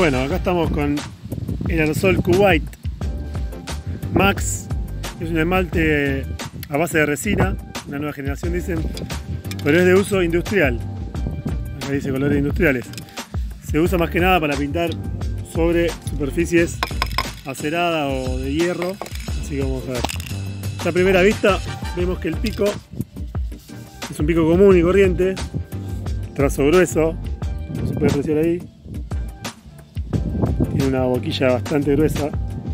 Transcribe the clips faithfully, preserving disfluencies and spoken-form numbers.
Bueno, acá estamos con el aerosol Kuwait Max. Es un esmalte a base de resina, una nueva generación dicen, pero es de uso industrial. Acá dice colores industriales. Se usa más que nada para pintar sobre superficies aceradas o de hierro. Así que vamos a ver. A primera vista vemos que el pico es un pico común y corriente, trazo grueso, como se puede apreciar ahí. Tiene una boquilla bastante gruesa.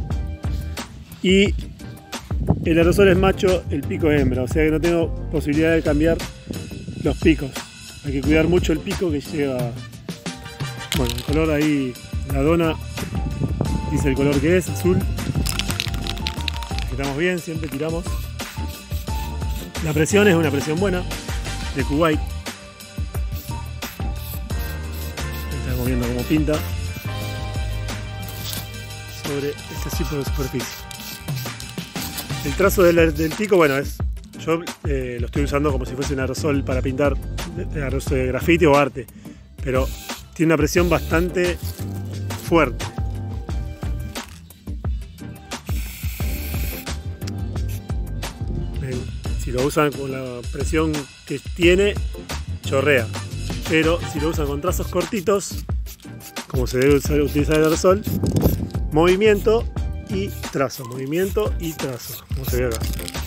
Y el aerosol es macho, el pico es hembra, o sea que no tengo posibilidad de cambiar los picos. Hay que cuidar mucho el pico que lleva. Bueno, el color ahí, la dona dice el color que es, azul. Estamos bien, siempre tiramos. La presión es una presión buena de Kuwait. Estamos viendo cómo pinta sobre este tipo de superficie. El trazo del, del pico, bueno, es yo eh, lo estoy usando como si fuese un aerosol para pintar aerosol de grafiti o arte, pero tiene una presión bastante fuerte. Si lo usan con la presión que tiene, chorrea, pero si lo usan con trazos cortitos, como se debe usar, utilizar el aerosol, movimiento y trazo, movimiento y trazo, como se ve acá.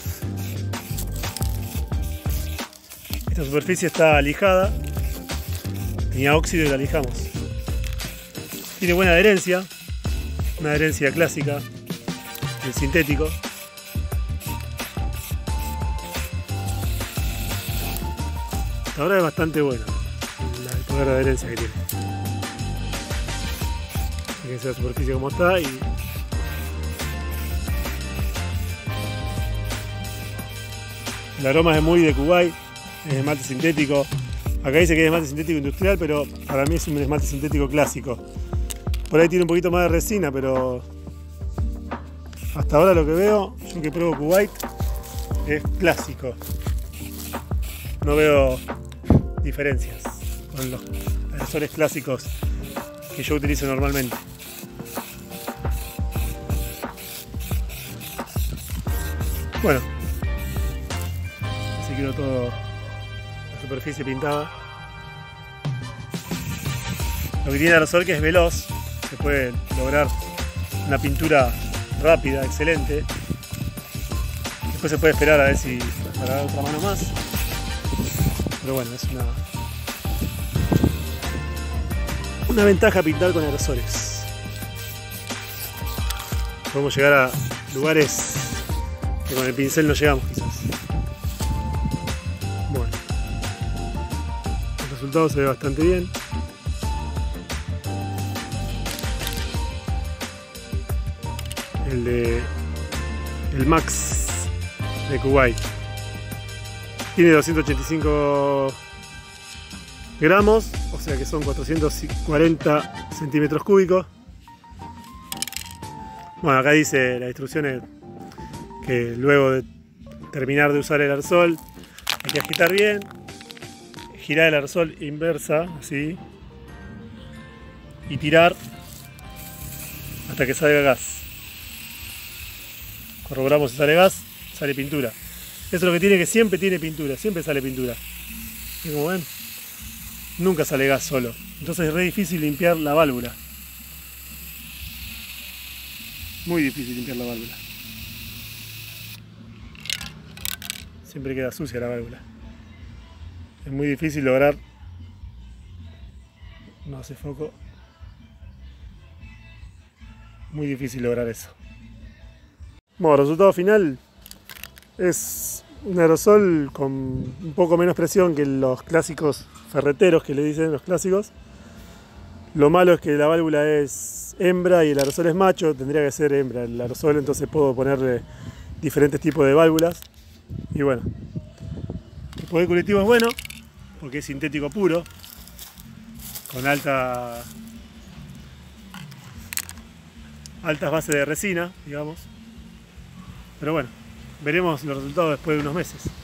Esta superficie está lijada, tenía óxido y la lijamos. Tiene buena adherencia, una adherencia clásica del sintético. Ahora es bastante buena el poder de adherencia que tiene. Fíjense la superficie como está y el aroma es muy de Kuwait, es esmalte sintético. Acá dice que es esmalte sintético industrial, pero para mí es un esmalte sintético clásico. Por ahí tiene un poquito más de resina, pero hasta ahora lo que veo, yo que pruebo Kuwait, es clásico. No veo diferencias con los aerosoles clásicos que yo utilizo normalmente. Bueno, así quedó todo la superficie pintada. Lo que tiene el aerosol que es veloz, se puede lograr una pintura rápida, excelente. Después se puede esperar a ver si para dar otra mano más. Pero bueno, es una, una ventaja pintar con aerosoles. Podemos llegar a lugares que con el pincel no llegamos quizás. Bueno, el resultado se ve bastante bien. El de el Max de Kuwait. Tiene doscientos ochenta y cinco gramos, o sea que son cuatrocientos cuarenta centímetros cúbicos. Bueno, acá dice las instrucciones que luego de terminar de usar el aerosol hay que agitar bien, girar el aerosol inversa, así, y tirar hasta que salga gas. Corroboramos si sale gas, sale pintura. Eso es lo que tiene, que siempre tiene pintura, siempre sale pintura. Y como ven, nunca sale gas solo. Entonces es re difícil limpiar la válvula. Muy difícil limpiar la válvula. Siempre queda sucia la válvula. Es muy difícil lograr... No hace foco. Muy difícil lograr eso. Bueno, el resultado final es un aerosol con un poco menos presión que los clásicos ferreteros que le dicen los clásicos. Lo malo es que la válvula es hembra y el aerosol es macho, tendría que ser hembra el aerosol, entonces puedo ponerle diferentes tipos de válvulas. Y bueno, el poder curativo es bueno porque es sintético puro, con alta altas bases de resina, digamos. Pero bueno, veremos los resultados después de unos meses.